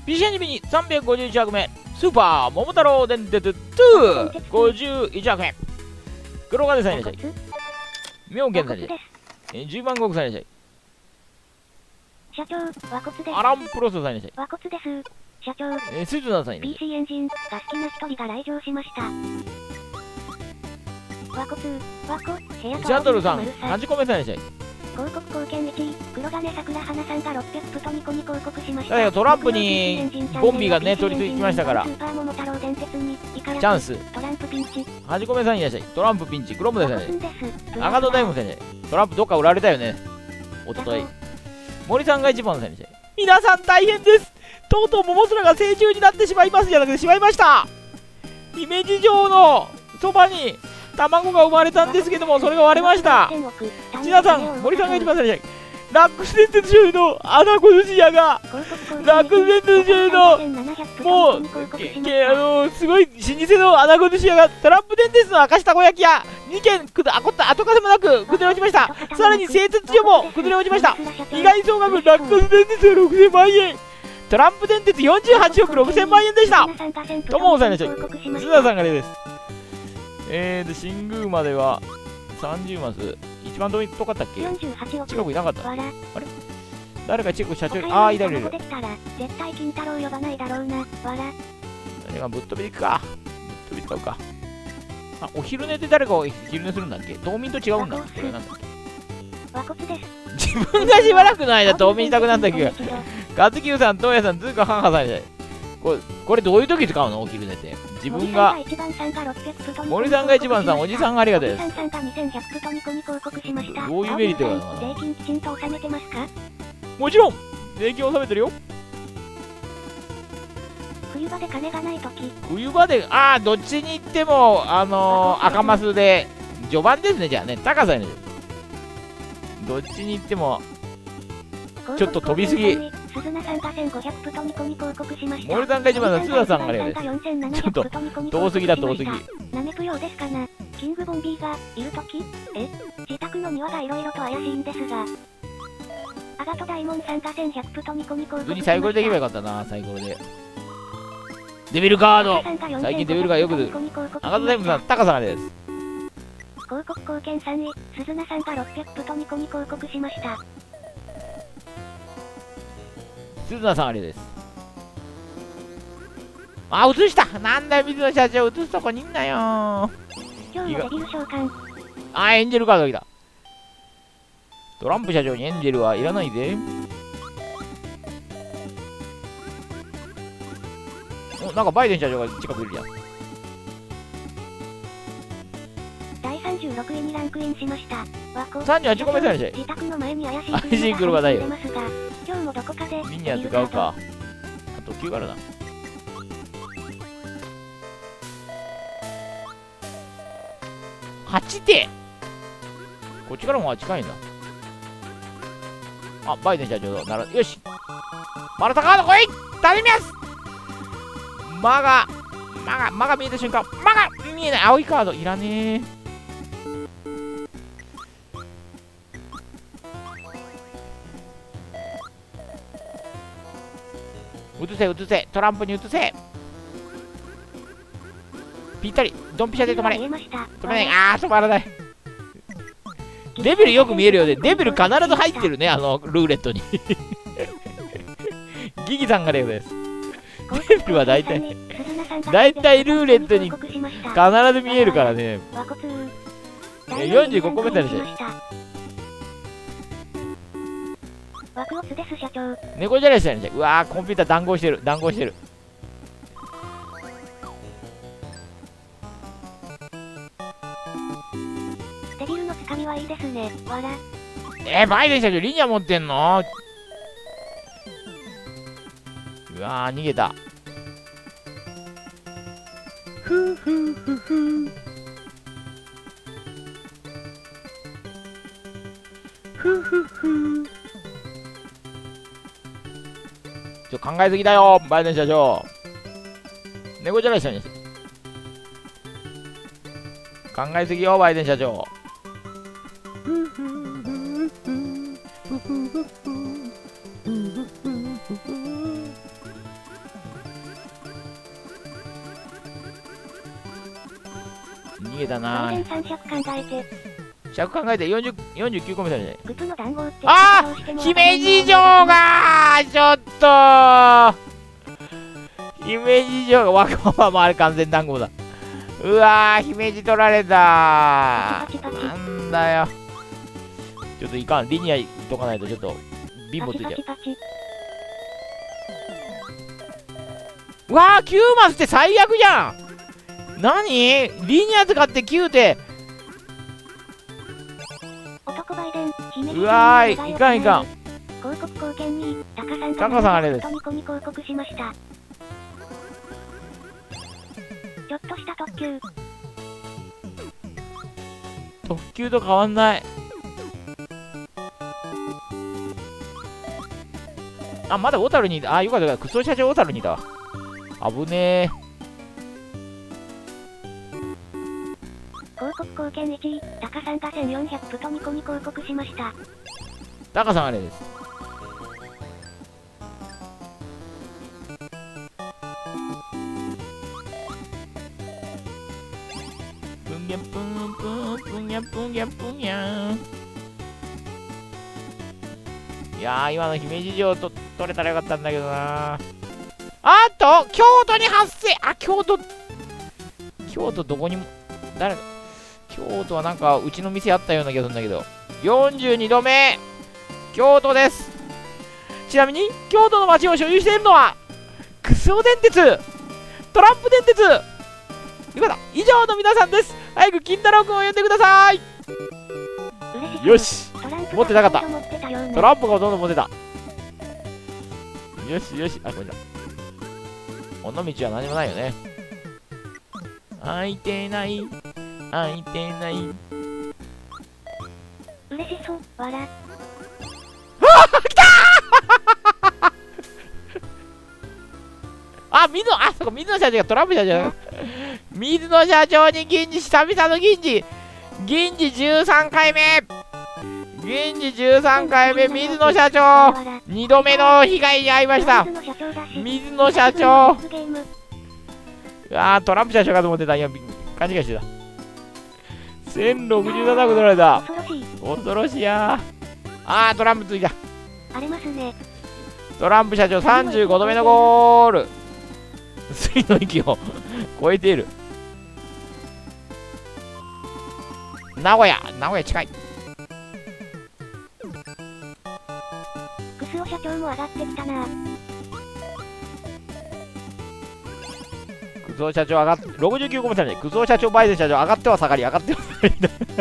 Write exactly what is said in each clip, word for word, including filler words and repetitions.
ピーシー アニメにさんびゃくごじゅういちわくめ、スーパー桃太郎電鉄に、ごじゅういちわくめ。黒金さんいらっしゃい。妙見さんいらっしゃい。えじゅうまん石さんいらっしゃい。 社長、和骨です。 アランプロスさんいらっしゃい。 和骨です。社長、 えスズナさんいらっしゃい。 ピーシー エンジンが好きな一人が来場しました。和骨、和骨、部屋とシャトルさん、 丸はちこめさんいらっしゃい。 広告貢献いちい、黒金桜花さんがろっぴゃくプトニコに広告しました。 だけどトランプにボンビがね取り付いてきましたからスーパー桃太郎電鉄にチチャンス。 トランプピンチ。 はちこめさんいらっしゃい。トランプピンチ、クロムデさんいらっしゃい。 です赤戸大門さんいらっしゃい。トランプどっか売られたよね。おととい。森さんが一番さんいらっしゃい。皆さん大変です。とうとう桃空が成虫になってしまいますじゃなくてしまいました。姫路城のそばに卵が生まれたんですけども、それが割れました。皆さん、森さんが一番さんいらっしゃい。ラックス電鉄上のアナコ主屋がラックス電鉄上のもうけけあのすごい老舗のアナコ主屋がトランプ電鉄の明石たこ焼き屋にけんくだあこった後風もなく崩れ落ちました。さらに製鉄所も崩れ落ちました。被害総額ラックス電鉄がろくせんまんえん、トランプ電鉄よんじゅうはちおくろくせんまんえんでした。ともさんいらっしゃい。須田さんが例です。えーと新宮まではさんじゅうマス。一番遠かったっけ？近くいなかった。あれ？誰かチェック社長、ああ、いるいるいる。 絶対金太郎呼ばないだろうな。わら。 誰がぶっ飛びでいくか。ぶっ飛び使うか。あ、お昼寝で誰がお昼寝するんだっけ？冬眠と違うんだ。これなんだっけ？ 和骨です。 自分がしばらくの間冬眠したくなったけど。ガツキューさん、トウヤさん、ズーカハンハさんじゃない。これ、これどういう時使うの？お昼寝って。自分が森さんが一番さん、おじさんがありがとうです。どういうメリットがあるのかな。 税金きちんと納めてますか？ もちろん税金を納めてるよ。 冬場で金がない時。 冬場で、ああ、どっちに行っても、あのー、赤マスで、序盤ですね、じゃあね、高さに。どっちに行っても、ちょっと飛びすぎ。 鈴名さんがせんごひゃくプトニコに広告しました。 森さんが一番だ、津田さんがあれやで。ちょっと、遠すぎだ、遠すぎ。 なめぷようですかな。キングボンビーがいるとき、え自宅の庭がいろいろと怪しいんですが。アガト大門さんがせんひゃくプトニコに広告しました。普通にサイコロでいけばよかったな、サイコロで。デビルカード最近デビルカーよく出る。アガト大門さん、高さがです。 広告貢献さんい、鈴名さんがろっぴゃくプトニコに広告しました。 鈴名さんあれです。あ、映したなんだよ、水野社長、映すとこにいんなよ。 今日のデビュー召喚。 あ、エンジェルカード来た。トランプ社長にエンジェルはいらないぜ。お、なんかバイデン社長が近くいるじゃん。 だいさんじゅうろくいにランクインしました。 さんじゅうはちこめさんでしょ。 自宅の前に怪しい怪しい車だよ。 今日もどこかでミニア使うか。あときゅうがあるな。はちてんこっちからも近いんだ。あ、バイデン社長だ。なるよし。マルタカード来い頼みます。マが、マが、マが見えた瞬間、マが見えない。青いカードいらねえ。移せ移せトランプに移せ。ぴったりドンピシャで止まれ。止まれない。あー止まらない。デビルよく見えるよね。デビル必ず入ってるね、あのルーレットに。ギギさんがレオです。デビルは大体大体ルーレットに必ず見えるからね。よんじゅうごこめたでしょ。猫じゃらしだね。うわーコンピューター談合してる談合してる。 デビルのつかみはいいですね。わら。 えー、バイデン社長リニア持ってんの？うわー逃げた。ふふふふふふふちょ考えすぎだよバイデン社長。猫じゃらしさんに考えすぎよバイデン社長。 げたな。 さんひゃく考えて。 ひゃく考えてよんじゅう、よんじゅうきゅう個目だよね。 グプの談合って。 ああ姫路城がちょっと姫路城がわがままあれ完全談合だ。うわー姫路取られたー。なんだよ。ちょっといかん。リニアいっとかないとちょっと貧乏ついちゃう。うわーきゅうマスって最悪じゃん。なにリニア使ってきゅうってうわーい、いかんいかん。 広告貢献にタカさんタカさんあれです。 ニコニコ広告しました。ちょっとした特急。 特急と変わんない。あ、まだ小樽にいた。あ、よかったよかった。クソ社長小樽にいたわ。危ねえ。 広告貢献いちい、タカさんがせんよんひゃくプトニコに広告しました。 タカさんあれです。プンギャプンプンプンギャプンギャプンギャン。いやー、今の姫路城と取れたらよかったんだけどな。あと京都に発生。あ、京都京都どこにも誰か京都はなんかうちの店あったような気がするんだけど。よんじゅうにどめ京都です。ちなみに京都の町を所有しているのはクスオ電鉄、トランプ電鉄。よかった。以上の皆さんです。早く金太郎くんを呼んでください。よし、持ってなかった。トランプがほとんど持ってた。よしよし。あ、これだ。尾道は何もないよね。空いてない空いてない。 嬉しそう、笑。 あー来たーあ、水野、あ、そこ水野社長がトランプ社長。水野社長に銀次、久々の銀次。銀次じゅうさんかいめ。銀次じゅうさんかいめ、水野社長。にどめの被害に遭いました。水野社長。あー、トランプ社長かと思ってた。いや、勘違いしてた。せんろくじゅうななこ取られた。恐ろしいやー。あー、トランプついた。 荒れますね。 トランプ社長さんじゅうごどめのゴール。水の息を超えている。名古屋、名古屋近い。 クスオ社長も上がってきたな。 クスオ社長上がって、ろくじゅうきゅうこめたね。クスオ社長、バイデン社長上がっては下がり、上がっては下がり。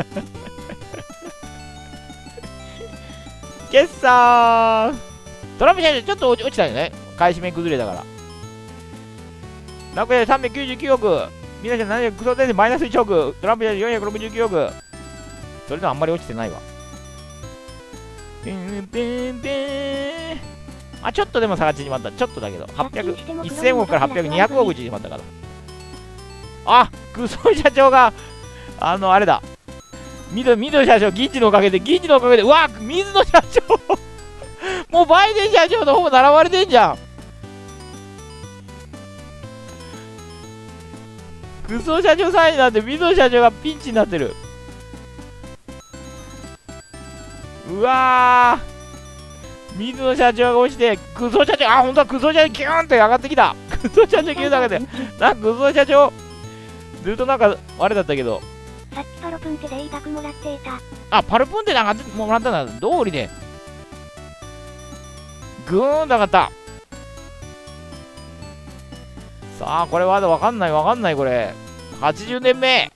決算トランプ社長ちょっと落ち落ちたよね。買い占め崩れだから。名古屋でさんびゃくきゅうじゅうきゅうおく。皆さんななひゃくクソ電でマイナスいちおく。トランプ社長よんひゃくろくじゅうきゅうおく。それでもあんまり落ちてないわ。てんてんてん。あ、ちょっとでも差が縮まった。ちょっとだけど。はっぴゃく、せんおくからはっぴゃく、にひゃくおく縮まったから。あ、クソ社長が、あの、あれだ。水野社長、銀次のおかげで、銀次のおかげで、うわ、水野社長もうバイデン社長の方も並ばれてんじゃん。クソ社長さんになって、水野社長がピンチになってる。うわー、水野社長が落ちて、クソ社長、あ、ほんとはクソ社長、キューンって上がってきた。クソ社長キューンだけで、なんかクソ社長、ずっとなんか、あれだったけど。 さっきパロプンテで委託もらっていた。 あ、パルプンテなんかもらったんだ。通りで。ぐーんと上がった。さあ、これまだわかんないわかんない、これ。はちじゅうねんめ。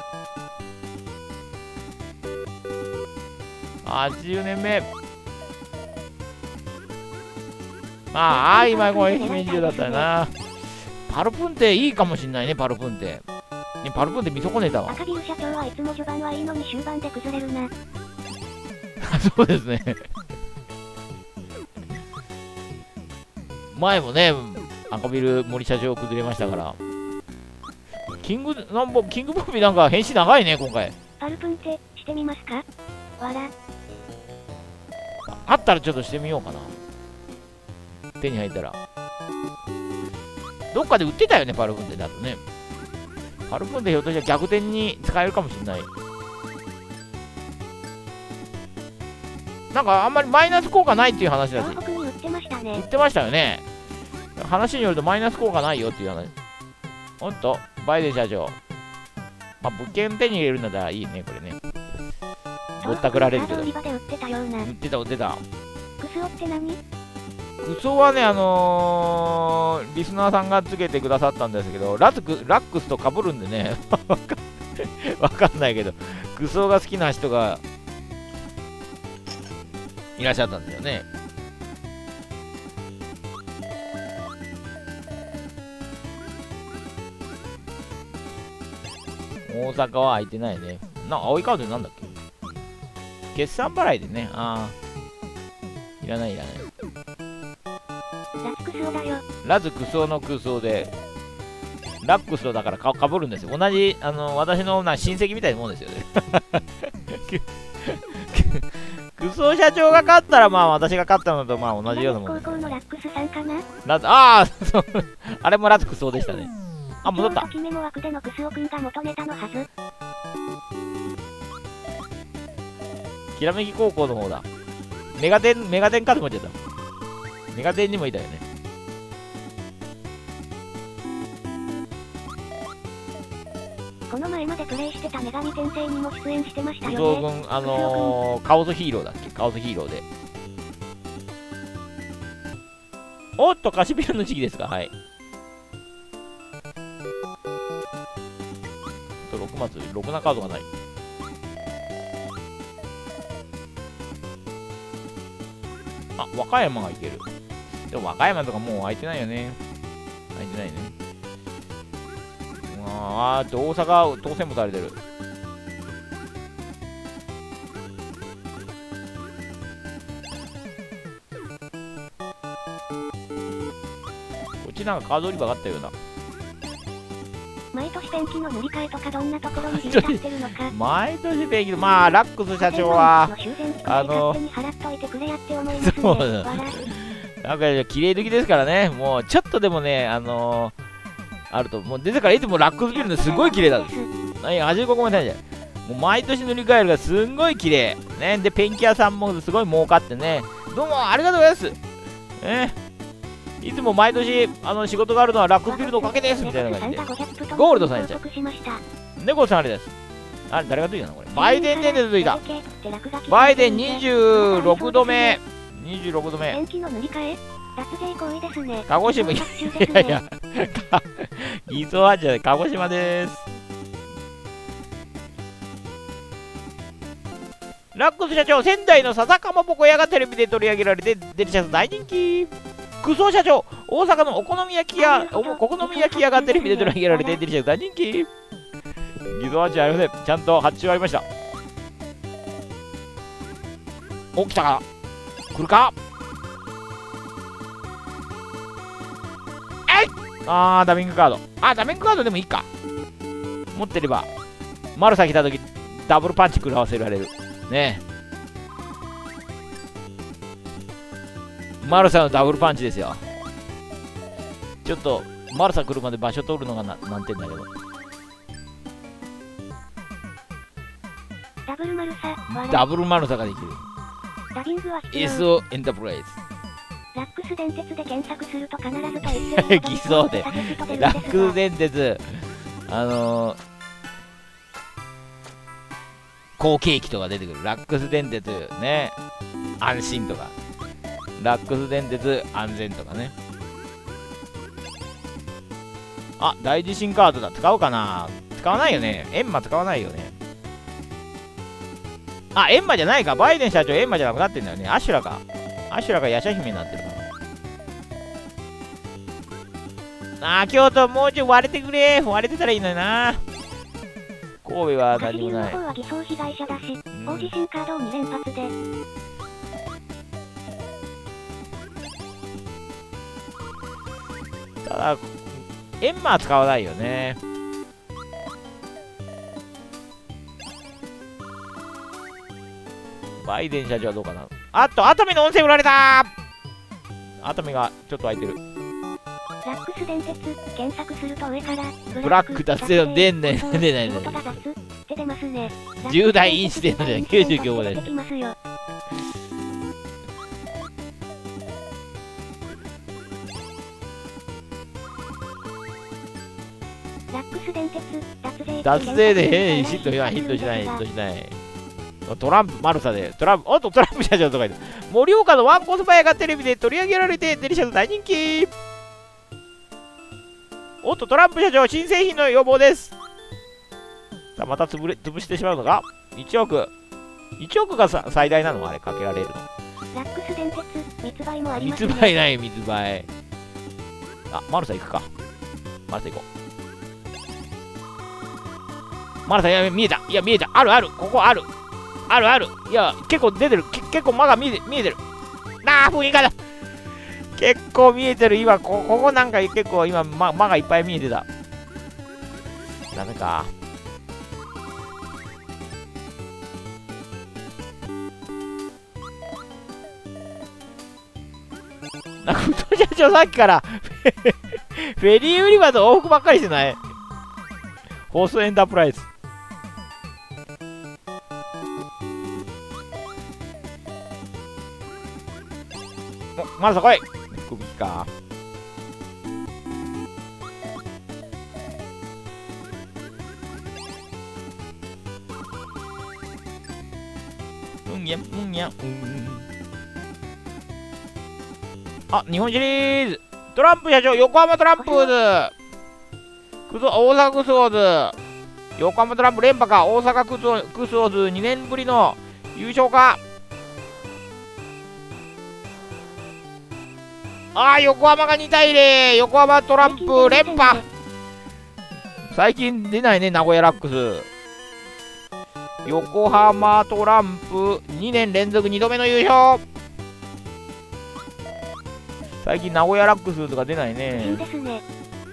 はちじゅうねんめ。ああ、今これ姫路だったよな。パルプンテいいかもしんないね、パルプンテ。ね、パルプンテ見損ねたわ。 赤ビル社長はいつも序盤はいいのに終盤で崩れるな。 そうですね。前もね、赤ビル森社長崩れましたから。キングなんぼキングボビーなんか返信長いね今回。 パルプンテしてみますか。わら。 あったらちょっとしてみようかな。手に入ったら。どっかで売ってたよねパルプンテだとね。 ハルプーンでひょっとしたら逆転に使えるかもしれない。なんかあんまりマイナス効果ないっていう話だし。 東北に売ってましたね。 言ってましたよね。話によるとマイナス効果ないよっていう話。ほんと、バイデン社長。まあ、物件手に入れるんだったらいいね、これね。ぼったくられるけど。売ってたような。 売ってた、売ってた。 クスオって何？ クソはね、あのー、リスナーさんがつけてくださったんですけど、ラツクラックスと被るんでね、わかんないけど、クソが好きな人がいらっしゃったんですよね。大阪は空いてないね。な、青いカードなんだっけ？決算払いでね。ああ。いらないいらない。 ラツクスオだよ。 ラズクソのクソで、ラックスとだからかかぶるんですよ。同じ、あの、私のな親戚みたいなもんですよね。クソ社長が勝ったら、まあ私が勝ったのとまあ同じようなもんです、ね。 高校のラックスさんかな？ ラズ、ああ、そう、あれもラズクソでしたね。あ、戻った。 メモ枠でのクスオくんが元ネタのはず。 きらめき高校の方だ。メガテン、メガテンカード持っちゃった。メガテンにもいたよね。 この前までプレイしてた女神転生にも出演してましたよね。 クソ君、あのー、カオスヒーローだっけ？カオスヒーローで。おっと、カシビルの時期ですか？はい。あとろくマス、ろくなカードがない。あ、和歌山がいける。でも和歌山とかもう空いてないよね。空いてないね。あーって大阪当選もされてる。こっちなんかカード売り場があったような。 毎年ペンキの塗り替えとかどんなところに使ってるのか。 毎年ペンキの、まあラックス社長はあのそうだなんか綺麗好きですからね。もうちょっとでもね、あのー、あるともう出てからいつもラックスビルのすごい綺麗なんです。はい、はちじゅうごこめないじゃん。もう毎年塗り替えるがすんごい綺麗ね。でペンキ屋さんもすごい儲かってね。どうもありがとうございます。ね。いつも毎年あの仕事があるのはラックスビルのおかげですみたいな感じで。ゴールドさんやっちゃう。猫さんあれです。あれ誰がついたのこれ。バイデン伝説ついた。バイデンにじゅうろくどめ。にじゅうろくどめ。鹿児島、いやいや、偽装はじゃない、鹿児島です。ラックス社長、仙台の笹かまぼこ屋がテレビで取り上げられて、デリシャス大人気。クソ社長、大阪のお好み焼き屋、お好み焼き屋がテレビで取り上げられて、デリシャス大人気。偽装はじゃありません。ちゃんと発注ありました。お、来たか来るかあー、ダミングカード。あー、ダミングカードでもいいか。持ってれば。マルサ来たとき、ダブルパンチ食らわせられる。ねえ。マルサのダブルパンチですよ。ちょっと、マルサ来るまで場所取るのがな難点だけど。 ダブルマルサ。 ダブルマルサができる。 ダビングは必要。 エスオー エンタープライズ。 ラックス電鉄で検索すると必ずと言ってる偽装でラックス電鉄あのー、好景気とか出てくる。ラックス電鉄ね、安心とか、ラックス電鉄安全とかね。あ、大地震カードだ。使おうかな。使わないよね。エンマ使わないよね。あ、エンマじゃないか。バイデン社長エンマじゃなくなってんだよね。アシュラか。アシュラがヤシャ姫になってるから。あー、京都もうちょい割れてくれ。割れてたらいいのにな。神戸は何もない。 は偽装被害者だし、大地震カードをに連発で。 ただ、エンマは使わないよね。バイデン社長はどうかな。あっと、熱海の温泉売られたー。熱海がちょっと空いてる。 ラックス電鉄、検索すると上から、 ブラック脱税の出んねん、出ないね。 音が雑って出ますね。 重大インシデントじゃん、きゅうじゅうきゅう号で。 出てきますよ。ラックス電鉄、脱税。 脱税で、ヒットしない、ヒットしない、ヒットしない。トランプ、マルサで、トランプ、おっと、トランプ社長とか言って、盛岡のワンコスパ屋がテレビで取り上げられて、デリシャス大人気。おっと、トランプ社長、新製品の要望です。さあ、また潰れ、潰してしまうのが、いちおく。いちおくがさ最大なのあれ、かけられるの。 ラックス電鉄、密売もありますね。 密売ない、密売。あ、マルサ行くか。マルサ行こう。マルサ、いや、見えた。いや、見えた。あるある。ここある。あるある。いや、結構出てる。け結構間が見えて見えてる。なあ、雰囲気だ。結構見えてる。今、こここなんか結構今、間間がいっぱい見えてた。ダメか。なんか、太社長さっきからフェリー売り場と往復ばっかりしてないホースエンタープライズ。お、まだそこい首か。うんやうんやうんあ、日本シリーズトランプ社長、横浜トランプーズクソ大阪クスオーズ横浜トランプ連覇か。大阪クスクスオーズにねんぶりの優勝か。ああ、横浜がにたいゼロ。横浜トランプ連覇。最近出ないね、名古屋ラックス。横浜トランプにねん連続にどめの優勝。最近名古屋ラックスとか出ないね。 いいですね。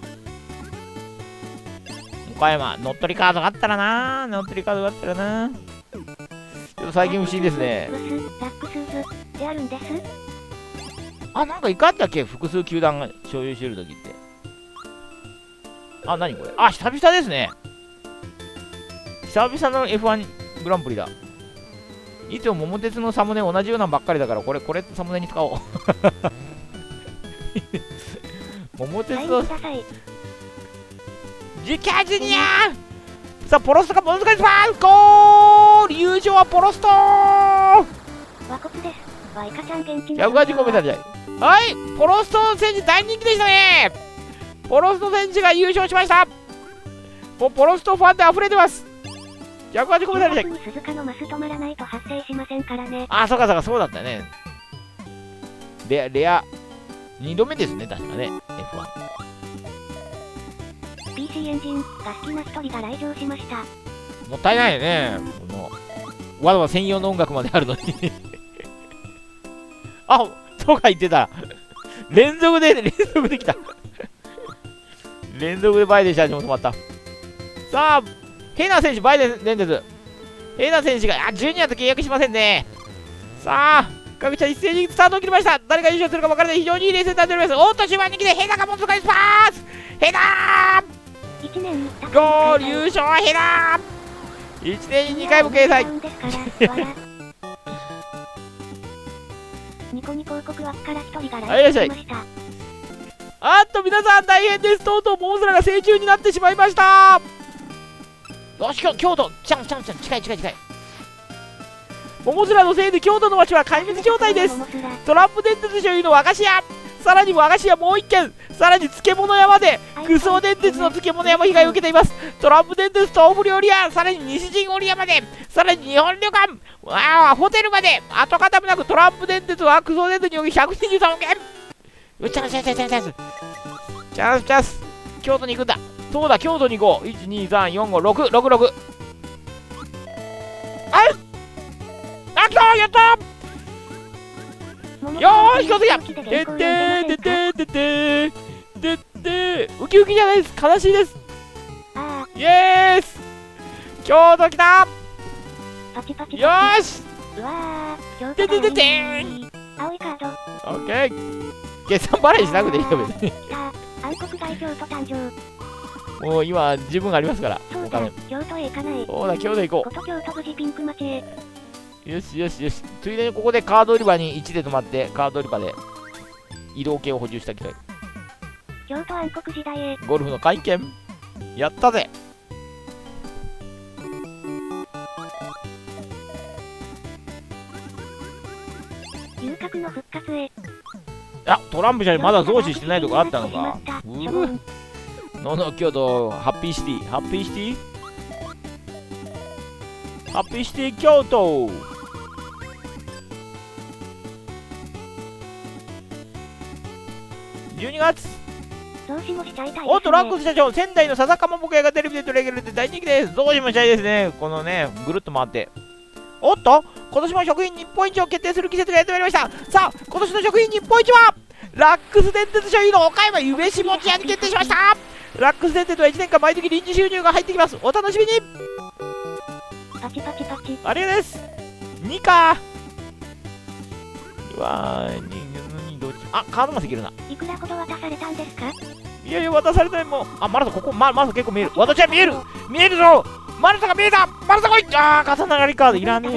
岡山、乗っ取りカードがあったらな。乗っ取りカードがあったらな。ちょっと最近不思議ですね。 ラックスズであるんです。 あ、なんかいかったっけ複数球団が所有してるときって。あ、なにこれ。あ、久々ですね。久々の エフワン グランプリだ。いつも桃鉄のサムネ同じようなばっかりだから、これ、これサムネに使おう。桃鉄のジュキャジュニアさあ、ポロストがものすごいスパーゴール優勝はポロストー和骨です。ワイカちゃん現地のひゃくはちじゅうごメートルじゃない。はい、ポロスト選手大人気でしたね。ポロスト選手が優勝しました。もうポロストファンで溢れてます。ひゃくはちじゅうごメートルじゃない。 鈴鹿のマス止まらないと発生しませんからね。 あ、そうかそうか、そうだったね。レア、レア、にどめですね、確かね、エフワン。 ピーシー エンジンが好きな一人が来場しました。 もったいないよね、この、わざわざ専用の音楽まであるのに。あ、そうか言ってた。連続で、連続できた。連続でバイデン社長も止まった。さあ、ヘイナー選手、バイデンです。ヘイナー選手が、あ、ジュニアと契約しませんね。さあ、各社一斉にスタートを切りました。誰が優勝するか分からない非常にいいレースになっております。おっと、終盤に来てヘイナーがものすごいスパースヘイナーいちねんゴール優勝はヘイナーいちねんににかいも掲載ニコニコ広告枠から一人がはい、いらっしゃい。 来場しました。 あっと、皆さん大変です。とうとうモンスラが成虫になってしまいました。よし、京都、ちゃんちゃんちゃん、近い近い近い。モモスラのせいで京都の町は壊滅状態です。トランプ電鉄所有の和菓子屋、さらに和菓子屋もう一軒、さらに漬物屋までクソ電鉄の漬物屋も被害を受けています。トランプ電鉄豆腐料理屋、さらに西陣織屋まで、さらに日本旅館、わあホテルまで跡形もなくトランプ電鉄はクソ電鉄によりひゃくにじゅうさんおくえん。うチャンスチャンスチャンスチャンスチャンスチャンス京都に行くんだ。そうだ、京都に行こう。いちにさんよんごろくろくろく。あっあきたやったよーし、京都やてってーてってーてってーてってーウキウキじゃないです。悲しいです。イエース京都来たパチパチよーしうわーててててー青いカードオッケー決算払いしなくていいよ別に青暗黒大京都誕生。 もう今十分ありますから。 そうだ、京都へ行かない。 そうだ、京都行ここと京都無事ピンク町へ。 う。よしよしよし。ついでにここでカード売り場にいちで止まって、カード売り場で移動系を補充しておきたい。 京都暗黒時代へ。 ゴルフの会見やったぜ。 遊郭の復活へ。 あ、トランプじゃまだ増資してないとこあったのか。う処分。 のの京都ハッピーシティハッピーシティハッピーシティ京都。じゅうにがつ。 増資もしちゃいたいですね。 おっと、ラックス社長、仙台の笹かまぼこ屋がテレビで取り上げられて大人気です。増資もしたいですね。このね、ぐるっと回って。おっと、今年も食品日本一を決定する季節がやってまいりました。さあ、今年の食品日本一はラックス電鉄所有の岡山ゆべし餅屋に決定しました。ラックス電鉄はいちねんかん毎月臨時収入が入ってきます。お楽しみに。 パチパチパチ。 ありがとうございます。にかうわー、に、に、どっち。あ、カードマスいけるな。 いくらほど渡されたんですか？ いやいや、渡されないもん。あ、マラサ、ここ、ま、マラサ結構見える。私は見える見えるぞ。マラサが見えた。マラサ来い。あー、刀狩りカードいらね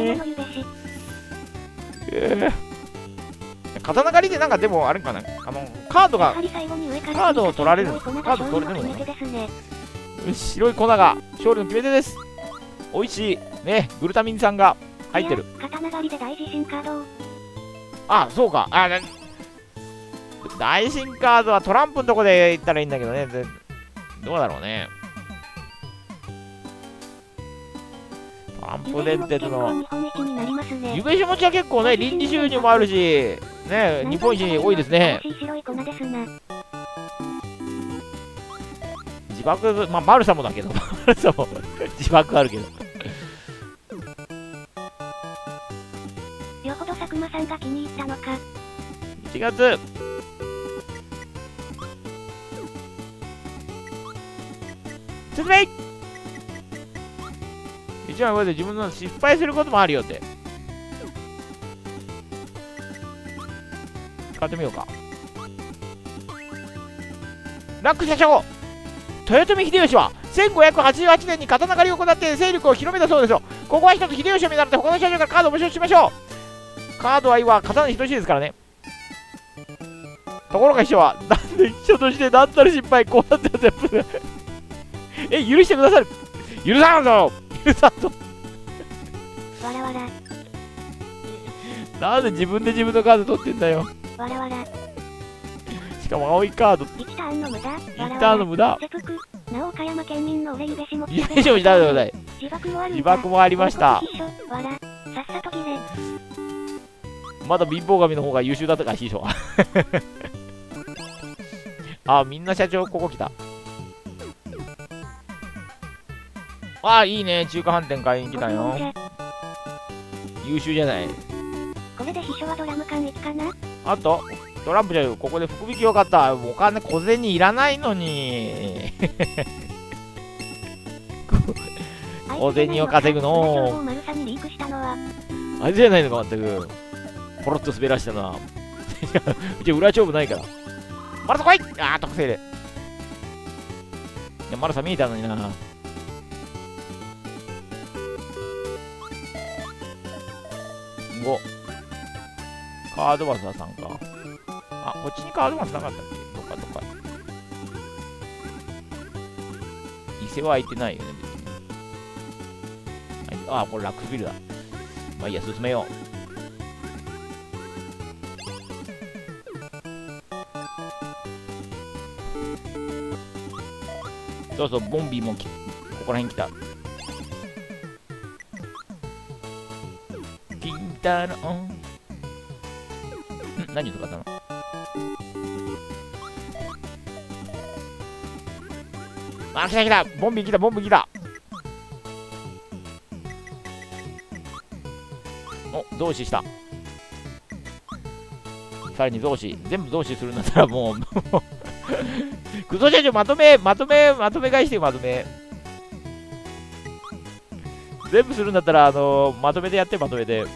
え。えー、刀狩りでなんかでもあれかな。あの、カードが、カードを取られる。カード取れるのね。よし、白い粉が勝利の決め手です。おいしい。ね、グルタミン酸が入ってる。 刀狩りで大地震カード。 あ、そうか。あ、大新カードはトランプのとこで行ったらいいんだけどね。どうだろうね。トランプ電鉄のゆべし餅は結構ね、臨時収入もあるし、ね、日本一多いですね。自爆、まあ、マルサもだけど、マルサも自爆あるけど。 よほど佐久間さんが気に入ったのか。 いちがつ。説明一枚これで自分の失敗することもあるよって。使ってみようか。ラック社長、豊臣秀吉はせんごひゃくはちじゅうはちねんに刀狩りを行って勢力を広めたそうですよ。ここは一つ秀吉を見習って他の社長からカードを募集しましょう。カードは今刀に等しいですからね。ところが秘書はなんで秘書として何たる失敗こうなって全部え、許してくださる。許さんぞ。許さんぞ。 わらわら。 なんで自分で自分のカード取ってんだよ。 わらわら。 しかも青いカード。 いちターンの無駄。いちターンの無駄。 切腹。なお岡山県民の俺ゆべしもゆべしもだめだめだ。 自爆もあるんだ。 自爆もありました。 わら。さっさと切れ。 まだ貧乏神の方が優秀だったから秘書。あ、みんな社長ここ来た。ああ、いいね。中華飯店買いに来たよ。優秀じゃない。 これで秘書はドラム缶いちかな。 あと、トランプじゃよ。ここで福引きよかった。お金小銭いらないのに。小銭を稼ぐの。あれじゃないのか、まったく。ポロッと滑らしたな。うち裏勝負ないから。マラサ来い。ああ、特製で。いや、マラサ見えたのにな。ご。カードバスはさんか。あ、こっちにカードバスなかったっけ。どっかどっか。伊勢は空いてないよね、別に。あ、これラックスビルだ。まあいいや、進めよう。そうそう、ボンビーもきここら辺来た。金太郎。ん何とかったの。あ、来た来た。ボンビー来た、ボンビー来た。お、増資した。さらに増資。全部増資するんだったらもう、クソ社長まとめ、まとめ、まとめ返してよ、まとめ。全部するんだったら、あのー、まとめてやって、まとめて。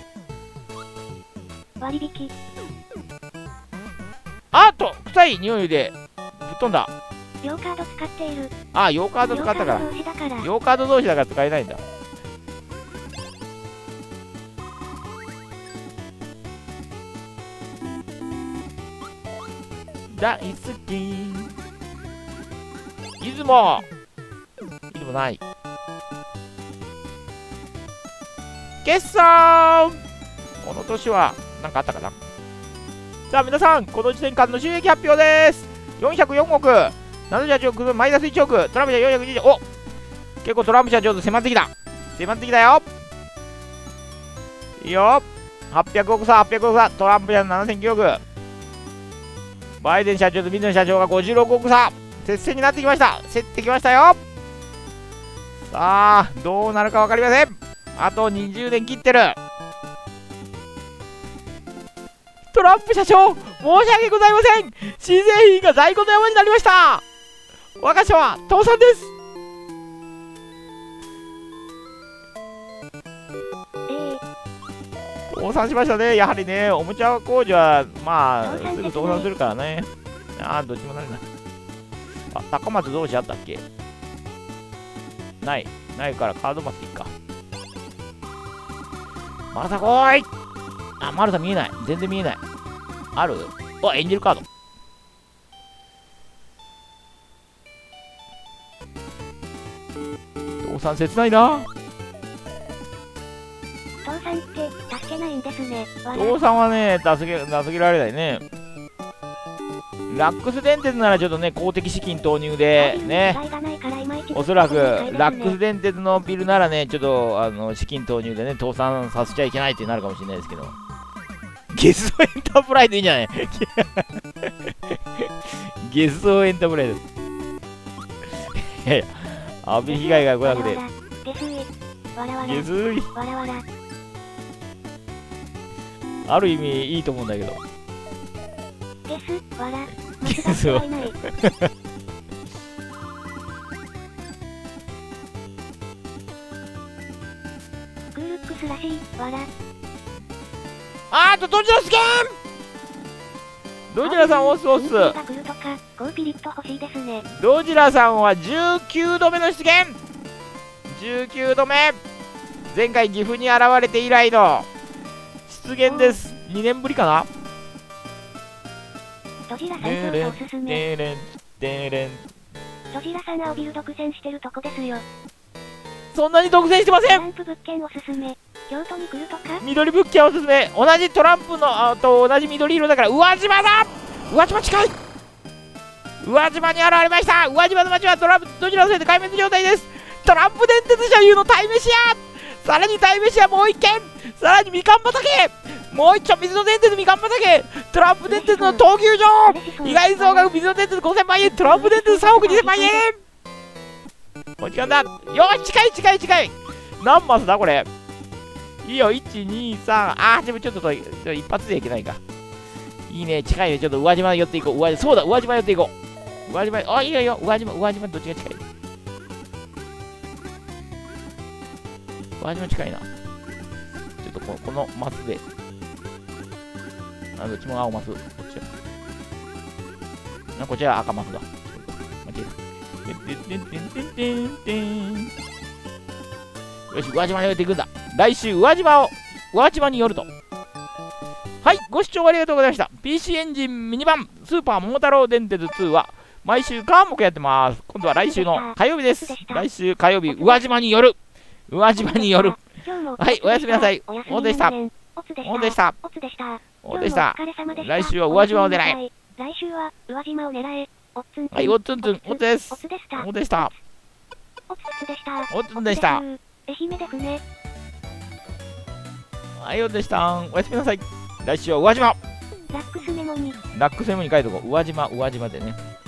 割引。 あっと、臭い匂いで、ぶっ飛んだ。 両カード使っている。 あ、両カード使ったから両カード同士だから両カード同士だから使えないんだ。大好き出雲出雲ない。決算この年は何かあったかな。さあ皆さん、このいちねんかんの収益発表です。よんひゃくよんおく、ななじゅうはちおく、マイナスいちおく、トランプ社よんひゃくにじゅう、お結構トランプ社ちょっと迫ってきた。迫ってきたよ。いいよ。はっぴゃくおく差、はっぴゃくおく差、トランプ社のななせんきゅうおく。バイデン社長と水野社長がごじゅうろくおく差。接戦になってきました。競ってきましたよ。さあ、どうなるか分かりません。あとにじゅうねん切ってる。トランプ社長、申し訳ございません。新製品が在庫の山になりました。我が社は倒産です。倒産しましたね。やはりね、おもちゃ工場はまあすぐ倒産するからね。ああ、どっちもないな。あ、高松同士あったっけ。ないないからカードマスでいっか。マルサ来い。あ、マルサ見えない。全然見えない。ある？あ、エンジェルカード。倒産切ないな。 倒産って助けないんですね。 倒産はね、助け、助けられないね。ラックス電鉄ならちょっとね、公的資金投入でね、おそらくラックス電鉄のビルならね、ちょっとあの資金投入でね、倒産させちゃいけないってなるかもしれないですけど、ゲストエンタープライズいいんじゃないゲストエンタープライズ。いやいや、アビ被害が来なくて。ゲスい。ある意味いいと思うんだけど。 ゲス、わら、 ゲスは。 グールックスらしい、わら。 あーと、どちらすけんどちらさん押す押す。どちらさんはじゅうきゅうどめの出現。じゅうきゅうどめ。前回岐阜に現れて以来の出現です。にねんぶりかな。 ドジラさんおすすめ。 デーレンデーレン。 ドジラさん青ビル独占してるとこですよ。 そんなに独占してません。 トランプ物件おすすめ。京都に来るとか。 緑物件おすすめ。同じトランプのあと同じ緑色だから宇和島だ。宇和島近い。宇和島に現れました。宇和島の町はトランプどちらのせいで壊滅状態です。トランプ電鉄社有の鯛めし屋。さらに鯛めし屋もう一軒。さらにみかん畑。もう一丁水野電鉄みかん畑。トランプ電鉄の闘牛場。意外総額水野電鉄ごせんまんえん。トランプ電鉄さんおくにせんまんえん。もう時間だ。よし近い近い近い。何マスだこれ。いいよ、いち、に、さん。あー、でもちょっと遠い。ちょっと一発でいけないか。いいね、近いね。ちょっと宇和島寄っていこう。宇和そうだ、宇和島寄っていこう。宇和島、あ、いいよいいよ。宇和島、宇和島どっちが近い？宇和島近いな。ちょっとこの、このマスで。あ、どっちも青マス。こっちは。あ、こっちは赤マスだ。間違えた。てんてんてんてんてんてん。よし、宇和島に寄っていくんだ。来週、宇和島を、宇和島に寄ると。はい、ご視聴ありがとうございました。ピーシー エンジンミニバン、スーパー桃太郎電鉄ツーは、毎週火木やってます。今度は来週の火曜日です。来週火曜日、宇和島に寄る。宇和島に寄る。はい、おやすみなさい。おでした。おでした。おでした。来週は宇和島を狙え。 来週は宇和島を狙え。 はい、おっつんつん、おつです。おでした。 おつでした。 おつでした。 愛媛ですね。 はい、おでした。おやすみなさい。来週は宇和島。 ラックスメモに。 ラックスメモに書いとこう。宇和島、宇和島でね。